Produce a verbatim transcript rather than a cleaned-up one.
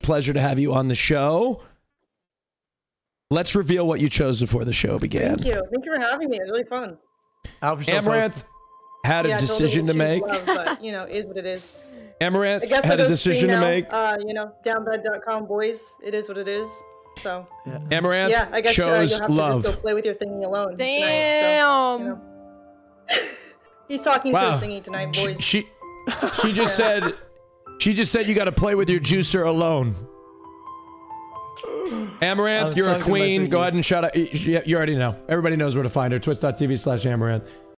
pleasure to have you on the show. Let's reveal what you chose before the show began. Thank you. Thank you for having me. It was really fun. Amaranth had a yeah, decision to make. Love, but, you know, is what it is. Amaranth I guess had I'll a decision now. to make. Uh, you know, downbed dot com boys. It is what it is. So. Yeah. Amaranth yeah, I guess, chose uh, you'll have love. To just go play with your thingy alone. Damn. Tonight, so, you know. He's talking wow. to his thingy tonight, boys. She, she just said, she just said you got to play with your juicer alone. Amaranth, you're a queen. Go ahead and shout out. You already know. Everybody knows where to find her. Twitch dot T V slash Amaranth.